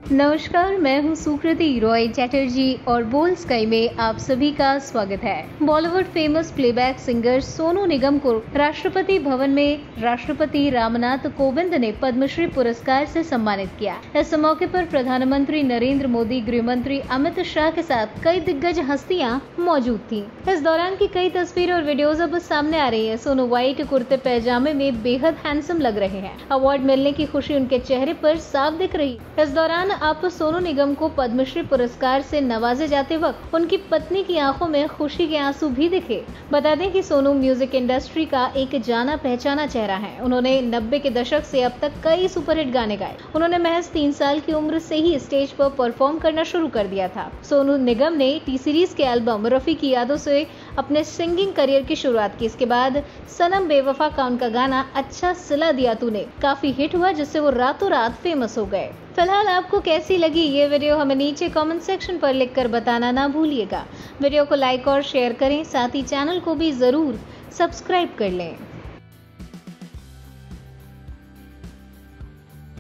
नमस्कार, मैं हूं सुकृति रॉय चैटर्जी और बोल स्काई में आप सभी का स्वागत है। Bollywood famous playback singer Sonu Nigam को राष्ट्रपति भवन में राष्ट्रपति रामनाथ कोविंद ने पद्मश्री पुरस्कार से सम्मानित किया। इस मौके पर प्रधानमंत्री नरेंद्र मोदी, गृह मंत्री अमित शाह के साथ कई दिग्गज हस्तियां मौजूद थीं। इस दौरान की कई तस्वीरें और वीडियोज अब सामने आ रही है। सोनू व्हाइट कुर्ते पैजामे में बेहद हैंडसम लग रहे हैं। अवार्ड मिलने की खुशी उनके चेहरे पर साफ दिख रही। इस दौरान आप सोनू निगम को पद्मश्री पुरस्कार से नवाजे जाते वक्त उनकी पत्नी की आंखों में खुशी के आंसू भी दिखे। बता दें कि सोनू म्यूजिक इंडस्ट्री का एक जाना पहचाना चेहरा है। उन्होंने 90 के दशक से अब तक कई सुपरहिट गाने गाए। उन्होंने महज 3 साल की उम्र से ही स्टेज पर परफॉर्म करना शुरू कर दिया था। सोनू निगम ने टी सीरीज के एल्बम रफी की यादों से अपने सिंगिंग करियर की शुरुआत की। इसके बाद सनम बेवफा का उनका गाना अच्छा सिला दिया तूने काफी हिट हुआ, जिससे वो रातों रात फेमस हो गए। फिलहाल आपको कैसी लगी ये वीडियो हमें नीचे कमेंट सेक्शन पर लिखकर बताना ना भूलिएगा। वीडियो को लाइक और शेयर करें, साथ ही चैनल को भी जरूर सब्सक्राइब कर लें।